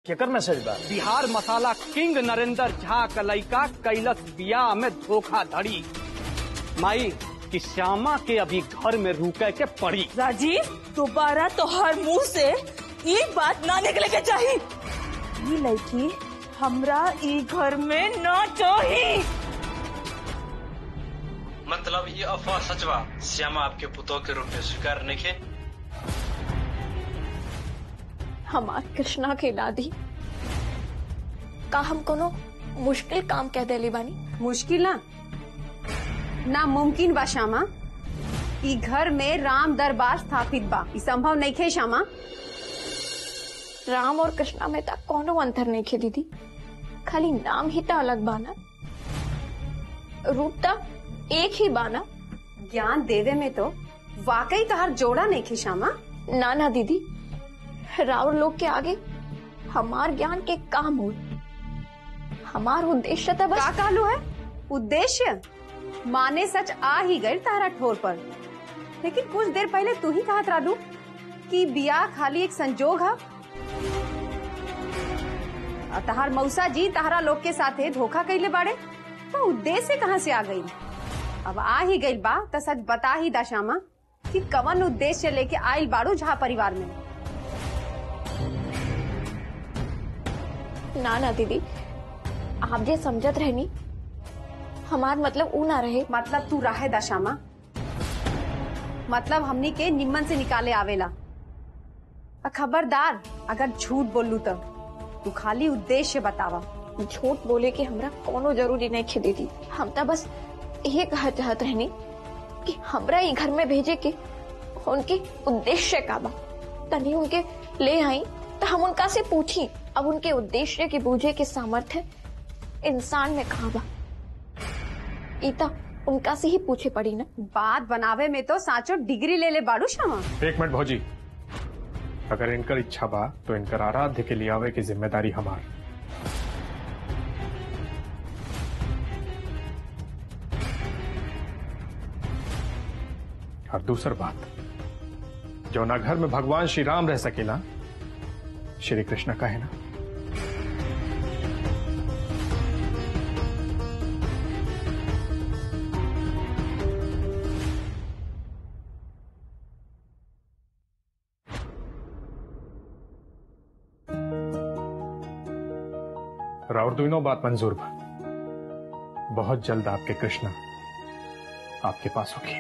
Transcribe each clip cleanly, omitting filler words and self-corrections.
केकर मैसेज बा? बिहार मसाला किंग नरेंद्र झा का लड़का कैलस बियाह में धोखाधड़ी। माई कि श्यामा के अभी घर में रुके के पड़ी। राजीव दोबारा तो हर मुंह से ये बात ना निकले के चाहिए। ये लड़की हमरा ई घर में ना चाहिए। मतलब ये अफवाह सचवा? श्यामा आपके पुतों के रूप में स्वीकार नहीं है? हमार कृष्णा के दादी का हम कोनो मुश्किल काम कह देली बानी? मुश्किल ना मुमकिन बा श्यामा। ई घर में राम दरबार स्थापित बा, ई संभव नहीं खे श्यामा। राम और कृष्णा में तक कोनो अंतर नहीं खे दीदी, खाली नाम ही ता अलग बाना, रूप ता एक ही बाना। ज्ञान देवे में तो वाकई तहार जोड़ा नहीं खे श्यामा। ना ना दीदी, राउर लोग के आगे हमार ज्ञान के काम हो। हमार उद्देश्य था बस। का कहलू है उद्देश्य? माने सच आ ही गई तारा ठोर पर, लेकिन कुछ देर पहले तू ही कहत राडू कि बियाह खाली एक संजोग है। तहार मौसा जी तहारा लोग के साथे धोखा कैले बाड़े, तो उद्देश्य कहाँ से आ गई? अब आ ही गई बा तो सच बता ही दा श्यामा कि कवन उद्देश्य लेके आयल बाड़ू झा परिवार में। ना ना दीदी, आप जे समझत रहनी हमार मतलब ऊ ना रहे। मतलब तू रहे दा श्यामा, मतलब हमनी के निम्मन से निकाले आवेला। खबरदार अगर झूठ बोलू तो तू खाली उद्देश्य बतावा। झूठ बोले के हमरा कोनो जरूरी नहीं खे दीदी। हम तो बस ये कहा चाहत रहनी कि हमरा ही घर में भेजे के उनके उद्देश्य का बा, तनी उनके ले आई तो हम उनका से पूछी। अब उनके उद्देश्य के बूझे के सामर्थ्य इंसान में कहाँ बा, इता उनका से ही पूछे पड़ी ना। बात बनावे में तो साचो डिग्री ले बाड़ू श्यामा। एक मिनट भौजी, अगर इनकर इच्छा बा तो इनकर आराध्य के लिए आवे की जिम्मेदारी हमार। और दूसर बात, जो ना घर में भगवान श्री राम रह सकेला, श्री कृष्ण का है ना। और दोनों बात मंजूर बा। बहुत जल्द आपके कृष्णा आपके पास होगी।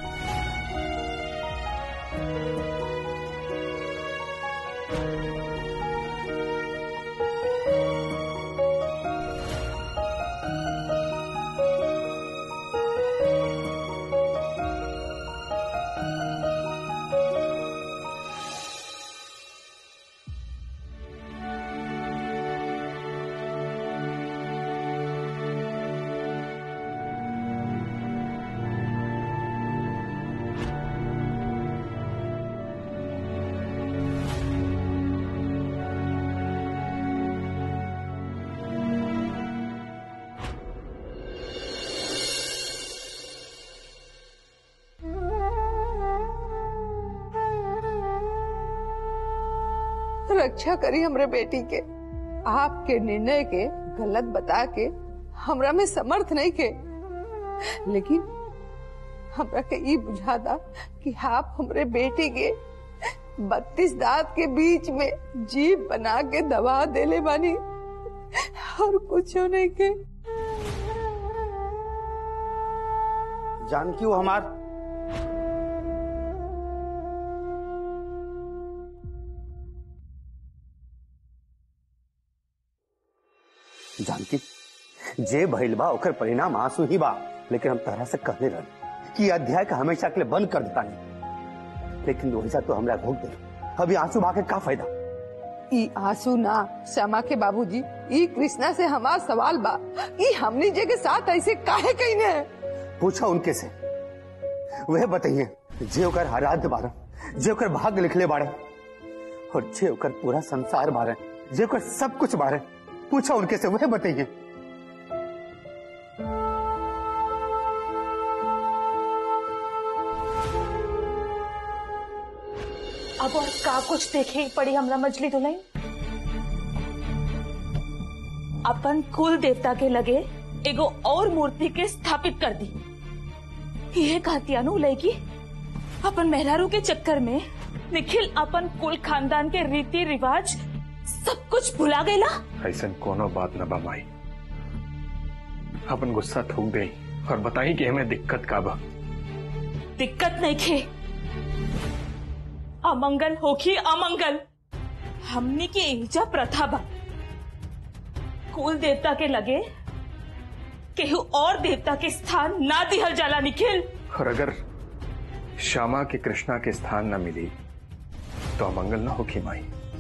रक्षा करी हमरे बेटी के। आपके निर्णय के गलत बता के हमरा में समर्थ नहीं के, लेकिन हमरा के ई बुझाता कि आप हमरे बेटी के 32 दांत के बीच में जीभ बना के दबा देले बानी और कुछ नहीं के। जानकी वो हमार जानकी जे भइल बा ओकर परिणाम आंसू ही बा, लेकिन हम तरह से कहने रहे कि अध्याय का हमेशा के लिए बंद कर देता नहीं, लेकिन वैसा तो हमरा भोग दे। अभी आंसू बहा के का फायदा? ई आंसू ना श्यामा के बाबूजी, ई कृष्णा से हमार सवाल बा, ई हमनी जे के साथ ऐसे काहे कइने है? पूछा उनके से, वह बताइए जे ओकर आराध्य बारे, जे ओकर भाग्य लिखले बारे, और जे ओकर पूरा संसार बारे, जे ओकर सब कुछ बारे। पूछा उनके से, वह बताइए। अब और का कुछ देखे ही पड़ी हमरा मछली धुलाई। अपन कुल देवता के लगे एगो और मूर्ति के स्थापित कर दी। ये कहती अनु लड़की अपन मेहरारू के चक्कर में निखिल अपन कुल खानदान के रीति रिवाज सब कुछ भुला गईला। ऐसा कोनो बात न बा माई। अपन गुस्सा थूक गई और बताई कि हमें दिक्कत का बा। दिक्कत नहीं खे, अमंगल होखी अमंगल। हमनी के एजा प्रथा बा कुल देवता के लगे केहू और देवता के स्थान ना दिहल जाला निखिल। और अगर श्यामा के कृष्णा के स्थान न मिली तो अमंगल न होगी माई।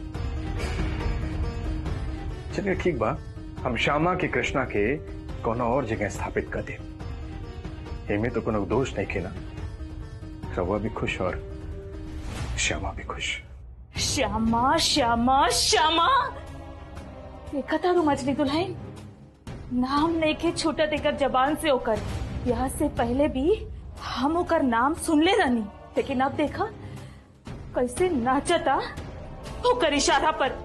चलिए ठीक बा, हम श्यामा के कृष्णा के कोनो और जगह स्थापित कर दे। इनमें तो कोनो दोष नहीं खेला। रवा भी खुश और श्यामा भी खुश। श्यामा श्यामा श्यामा देखा था तू मछली दुल्हन, नाम लेके छूटा देकर जबान से होकर। यहाँ से पहले भी हम होकर नाम सुन ले रानी, लेकिन अब देखा कैसे नाचता होकर इशारा पर।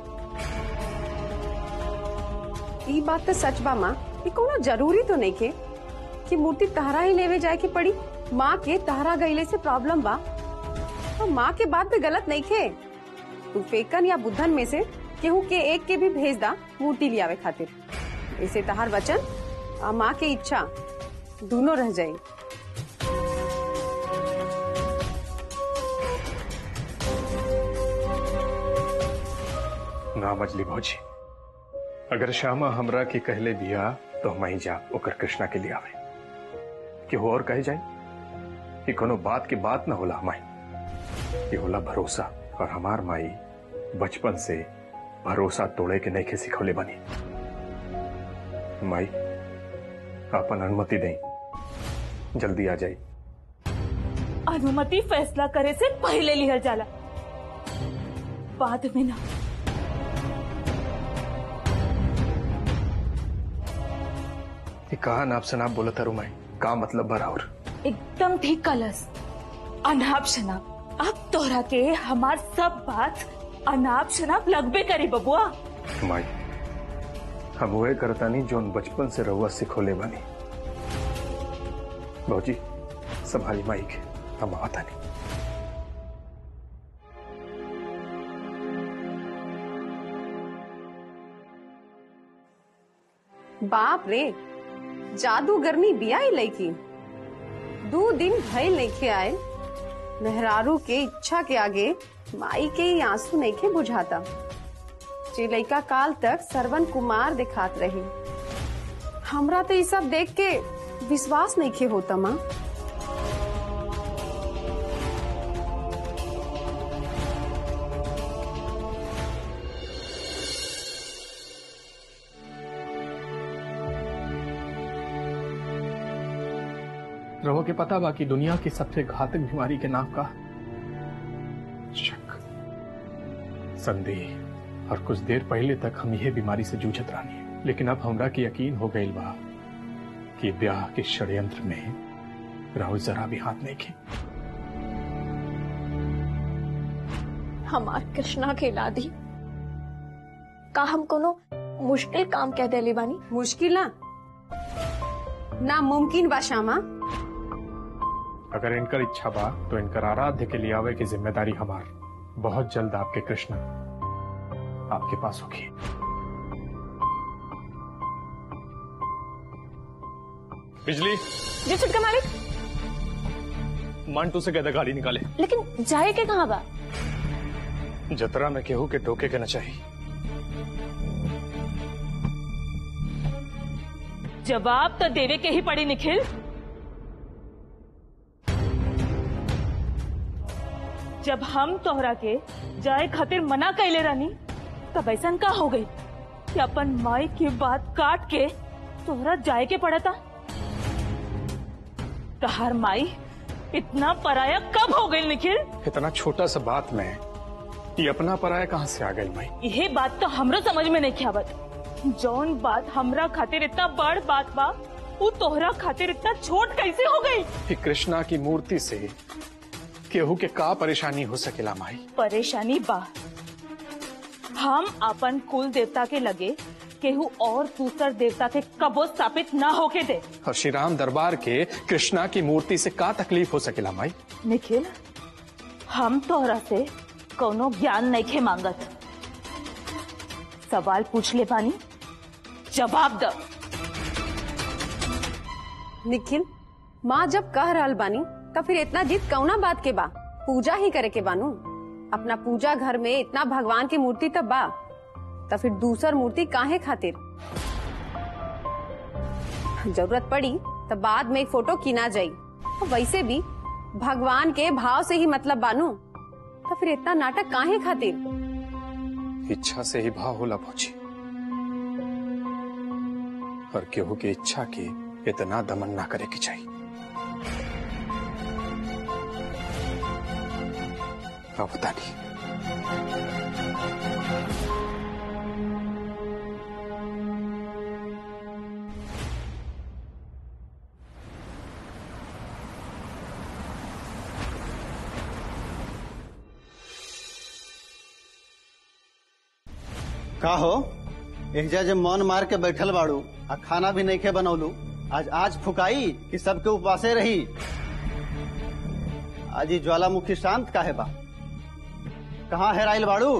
ये बात तो सच बा माँ, ये कोनो जरूरी तो नहीं के कि मूर्ति तहरा ही लेवे जाए की पड़ी। माँ के तहरा गईले से प्रॉब्लम बा और माँ के बात पे गलत नहीं खे। तू फेकन या बुद्धन में से केहू के एक के भी भेज दा मूर्ति लियावे खातिर। इसे तहार वचन और माँ की इच्छा दोनों रह जाए। ना मजली भौजी, अगर श्यामा हमरा के कहले दिया तो हम ही जा ओकर कृष्णा के लिए आवे। कि हो और कहे जाए कि कोनो बात की बात न होला माई, ये होला भरोसा। और हमार माई बचपन से भरोसा तोड़े के नहीं के सिखौले बनी। माई अपन अनुमति दें, जल्दी आ जाए। अनुमति फैसला करे से पहले लिहल जाला, बाद में ना। ये कहा नाप शनाप बोला था रुमाई, का मतलब बराबर? एकदम ठीक कलस, अनाप शनाप। अब तोहरा के हमार सब बात अनाप शनाप लगबे करी बबुआ। माई हम वह करता नहीं जो बचपन से रहुआ सिखोले बनी। भौजी संभाली माई के, हम आता नहीं। बाप रे, जादूगरनी बिया ही लईकी। 2 दिन भइल नइखे आए। मेहरारू के इच्छा के आगे माई के ही आंसू नइखे बुझाता। जे लइका काल तक सरवन कुमार दिखात रही, हमरा तो ये सब देख के विश्वास नइखे होता माँ। रहो के पता बा कि दुनिया की सबसे घातक बीमारी के नाम का शक, संदेह। और कुछ देर पहले तक हम यह बीमारी से जूझत रहनी, लेकिन अब हमरा की यकीन हो गई बा कि ब्याह के षड्यंत्र में राहुल जरा भी हाथ नहीं की। हमार कृष्णा के लादी का हम कोनो मुश्किल काम कह देली बानी? मुश्किल ना मुमकिन बा श्यामा। अगर इनकर इच्छा बा तो इनकर आराध्य के लिए आवे की जिम्मेदारी हमार बहुत जल्द आपके कृष्णा आपके पास होगी। बिजली जी छुटका मालिक। मंटू से कहता गाड़ी निकाले। लेकिन जाए के कहाँ बा? जतरा में केहू के टोके के न चाहिए। जवाब तो देवे के ही पड़ी निखिल। जब हम तोहरा के जाए खातिर मना कैले रानी, तब ऐसा का हो गई कि अपन माई की बात काट के तोहरा जाए के पड़ा था? तहार माई इतना पराया कब हो गई निखिल? इतना छोटा सा बात में ये अपना पराया कहाँ से आ गई माई? यह बात तो हमरो समझ में नहीं आवत। जौन बात हमरा खातिर इतना बड़ बात बा, वो तोहरा खातिर इतना छोट कैसे हो गई? कि कृष्णा की मूर्ति से केहू के का परेशानी हो सकेला माई? परेशानी बा, हम अपन कुल देवता के लगे केहू और दूसर देवता के कबो स्थापित ना होके दे। और श्री राम दरबार के कृष्णा की मूर्ति से का तकलीफ हो सकेला माई? निखिल, हम तोहरा से कोनो ज्ञान नहीं खे मांगत। सवाल पूछ ले बानी, जवाब द। निखिल, माँ जब कह रहल बानी तब फिर इतना जिद कौना बात के बा? पूजा ही करे के बानू। अपना पूजा घर में इतना भगवान की मूर्ति तब बा, तो फिर दूसर मूर्ति काहे खातिर? जरूरत पड़ी तो बाद में एक फोटो किना जाई। वैसे भी भगवान के भाव से ही मतलब बानू, तो फिर इतना नाटक काहे खातिर? इच्छा से ही भाव होला भौजी, और केहू के इच्छा के इतना दमन ना करे के चाहिए। अब बता नहीं। का हो एहजा जे मन मार के बैठल बाड़ू आ खाना भी नहीं के बनौलू, आज फुकाई कि सबके उपवासे रही? आज ही ज्वालामुखी शांत काहे बा? कहाँ हेराइल बाड़ू?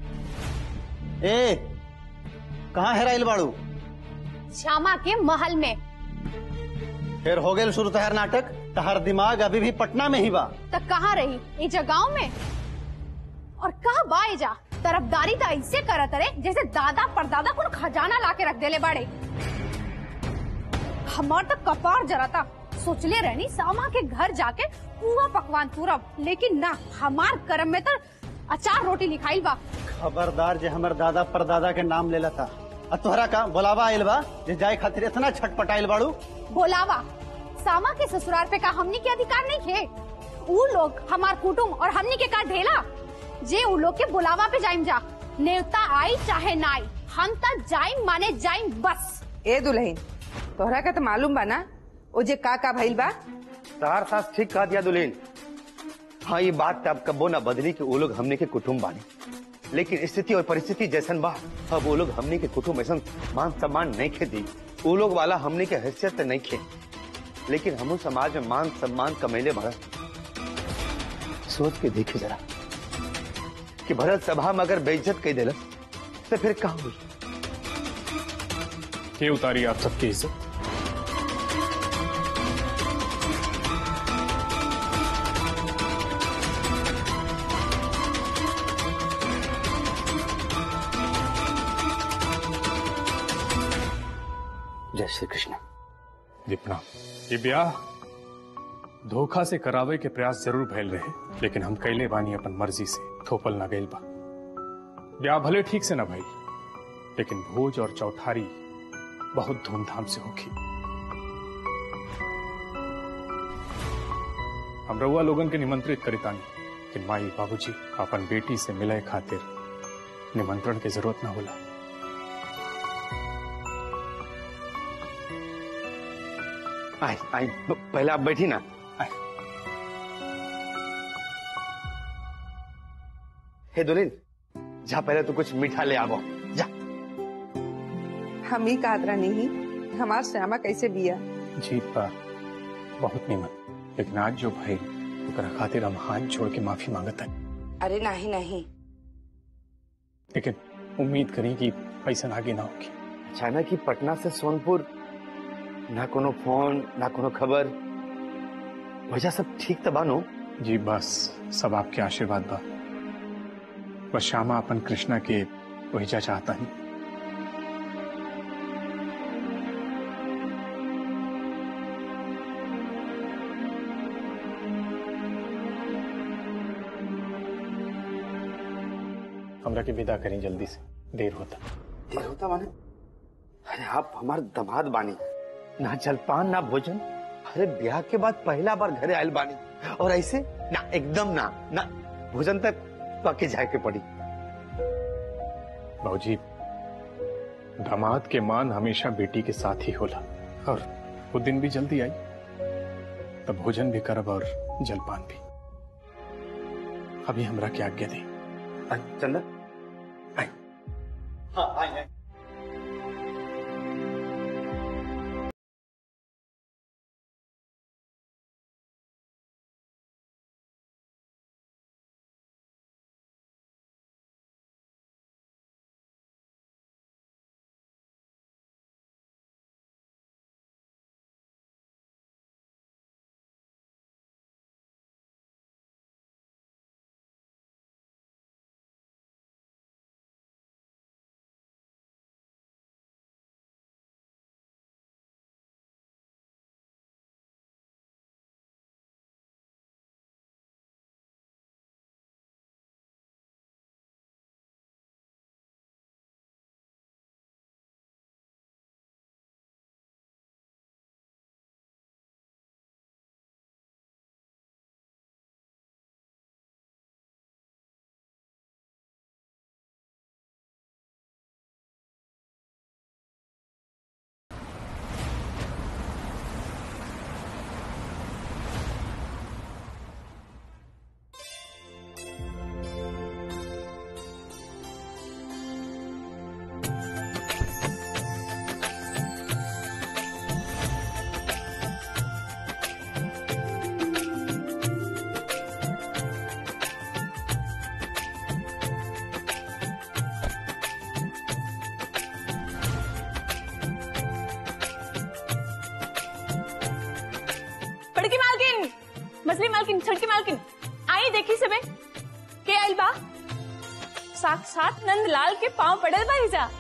कहाँ हेराइल बाड़ू? श्यामा के महल में। फिर हो गए शुरू तहर नाटक। तहर दिमाग अभी भी पटना में ही बा। तब कहाँ रही? ये जगहों में। और कहाँ बाए जा तरफदारी तो ऐसे करत रहे जैसे दादा परदादा को खजाना लाके रख देले बाड़े। हमार तो कपार जराता। सोचले रहनी श्यामा के घर जाके पूरा पकवान पूरा, लेकिन ना, हमार कर्म में तो अचार रोटी लिखाइल बा। खबरदार जे हमर दादा परदादा के नाम लेला था। तोहरा का बोलावा आइल बा जे जाए खातिर इतना छटपटाइल बाड़ू? बोलावा? श्यामा के ससुराल पे का हमनी के अधिकार नहीं थे? ऊ लोग हमार कुटुम और हमनी के का ढेला जे ऊ लोग के बुलावा पे जाइम जा। नेवता आई चाहे ना आई, हम तक जाइम माने जाइम बस। ए दुल्हन, तोहरा का तो मालूम बा ना ओ जे का भइल बा? तार सास ठीक कहा दिया दुल्हन। हाँ, ये बात अब कबो ना बदली कि वो लोग हमने के कुटुम्ब बानी, लेकिन स्थिति और परिस्थिति जैसन बा अब वो लोग हमने के कुटुम्ब ऐसा मान सम्मान नहीं खे दी। वो लोग वाला हमने के हैसियत नहीं खे, लेकिन हम समाज में मान सम्मान कमैले भरत। सोच के देखे जरा कि भरत सभा में अगर बेइज्जत कह दिला तो फिर कहा हुई? ये उतारी आप सबकी इज्जत। जय श्री कृष्ण। दीपना, ये ब्याह धोखा से करावे के प्रयास जरूर भैल रहे, लेकिन हम कैले बानी अपन मर्जी से। थोपल ना गइल बा। ब्याह भले ठीक से ना भइल, लेकिन भोज और चौठारी बहुत धूमधाम से होगी। हम रउआ लोगन के निमंत्रित करितानी कि माई बाबूजी अपन बेटी से मिले खातिर निमंत्रण की जरूरत ना होला। आई आई पहले आप बैठी ना। हे दुल्हन, जा पहले तो कुछ मीठा ले आवो जा। हम ही कादरा नहीं, हमार श्यामा कैसे बिया? जी बा, बहुत निमन, लेकिन आज जो भाई ओकरा खातिर हम हाथ जोड़ के माफी मांगत है। अरे नहीं नहीं, लेकिन उम्मीद करें कि ऐसा आगे ना होगी। अचानक ही पटना से सोनपुर, ना कोनो फोन ना कोनो खबर, वजह सब ठीक तो बानो? जी बस सब आपके आशीर्वाद बा। बस श्यामा अपन कृष्णा के वहीजा चाहता ही। हमरा के विदा करें जल्दी से, देर होता माने? अरे आप हमारे दामाद बानी, ना जलपान ना भोजन। अरे ब्याह के बाद पहला बार घरे आयल बानी, और ऐसे ना, एकदम ना ना भोजन तक पके जाए के पड़ी। बाबूजी, दामाद के मान हमेशा बेटी के साथ ही होला, और वो दिन भी जल्दी आई, तब भोजन भी करब और जलपान भी। अभी हमरा के आज्ञा दी। चंदन, हाँ, मछली मालकिन, छोटकी मालकिन, आई देखी सबे के आइल बा। साक्षात नंदलाल के पांव पड़ल बा हिजा।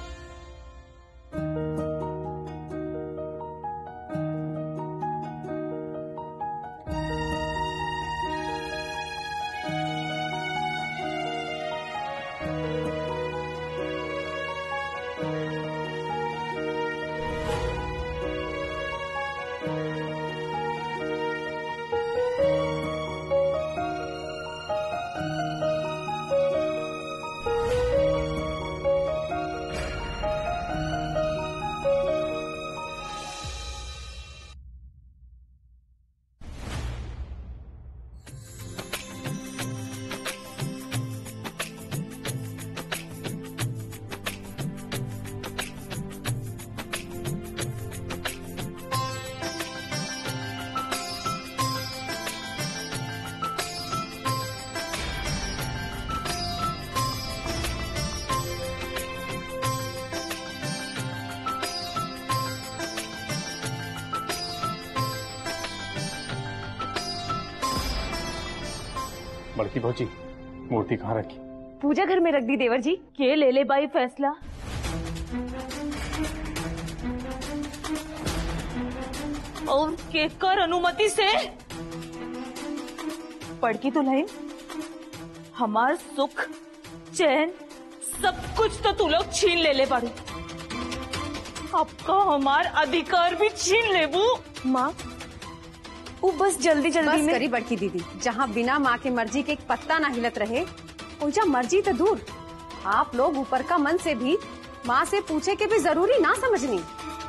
बड़की भौजी, मूर्ति कहाँ रखी? पूजा घर में रख दी देवर जी। के ले ले बाई फैसला? और केकर अनुमति से? बड़की दुल्हन, हमार सुख चैन सब कुछ तो तू लोग छीन ले बारू, अब का हमार अधिकार भी छीन लेबू। माँ, वो बस जल्दी जल्दी बस में करी बड़की दीदी। जहाँ बिना माँ के मर्जी के एक पत्ता ना हिलत रहे, ओजा मर्जी तो दूर, आप लोग ऊपर का मन से भी माँ से पूछे के भी जरूरी ना समझनी।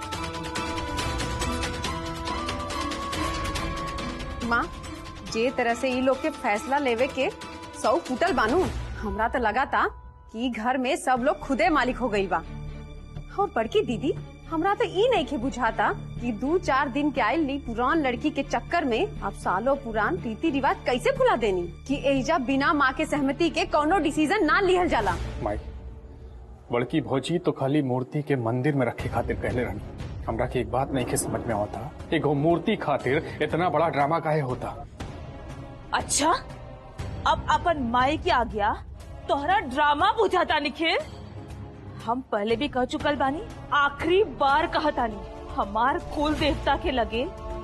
माँ, जे तरह से ये लोग के फैसला लेवे के सौ फूटल बानू, हमरा तो लगा था कि घर में सब लोग खुदे मालिक हो गई बा। और बड़की दीदी, हमरा तो ई नहीं के बुझाता कि 2-4 दिन के आयल ली पुरान लड़की के चक्कर में अब सालों पुरान रीति रिवाज कैसे भुला देनी कि एजा बिना माँ के सहमति के कोनो डिसीजन ना लिहल जाला। माई, बड़की भौजी तो खाली मूर्ति के मंदिर में रखे खातिर कहले रहनी। हमरा की एक बात नहीं के समझ में आता, एगो मूर्ति खातिर इतना बड़ा ड्रामा काहे होता? अच्छा, अब अपन माई की आज्ञा तोहरा ड्रामा बुझाता निखिल। हम पहले भी कह चुकल बानी, आखिरी बार कहतानी, हमार कुल देवता के लगे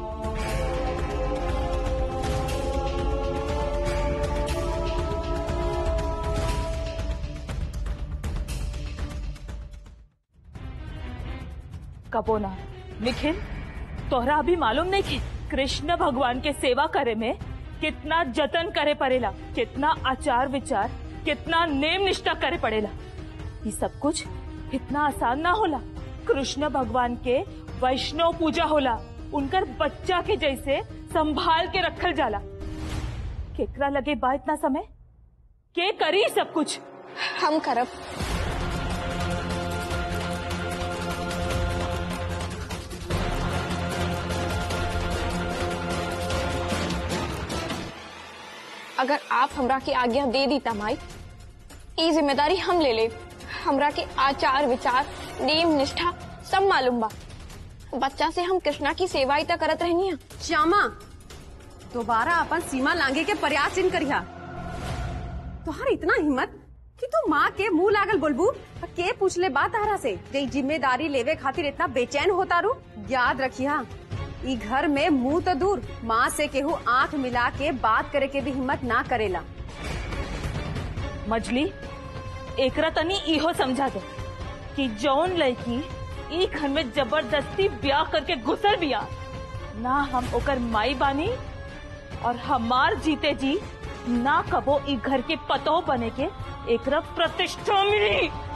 कबो ना। निखिल, तोहरा अभी मालूम नहीं कि कृष्ण भगवान के सेवा करे में कितना जतन करे पड़ेला, कितना आचार विचार, कितना नेम निष्ठा करे पड़ेला। ये सब कुछ इतना आसान ना होला। कृष्ण भगवान के वैष्णव पूजा होला, उनकर बच्चा के जैसे संभाल के रखल जाला। केकरा लगे बा इतना समय? के करी सब कुछ? हम करब। अगर आप हमरा की आज्ञा दे दी तमाई, ये जिम्मेदारी हम ले ले। हमरा के आचार विचार नेम निष्ठा सब मालूम बा। बच्चा से हम कृष्णा की सेवा ही तो करत रहनी है। श्यामा, दोबारा अपन सीमा लांगे के प्रयास इन करिया। तुहार इतना हिम्मत कि तू माँ के मुंह लागल बोलबू, के पूछ ले बात तारा से जे जिम्मेदारी लेवे खातिर इतना बेचैन होता रू। याद रखिया, ई घर में मुंह तो दूर, माँ से केहू आंख मिला के बात करे के भी हिम्मत ना करेला। मजली, एकरा तनी इहो समझा दे कि जौन लड़की ई घर में जबरदस्ती ब्याह करके घुसल बिया ना, हम ओकर माई बानी और हमार जीते जी ना कबो ई घर के पतो बने के एकरा प्रतिष्ठा मिली।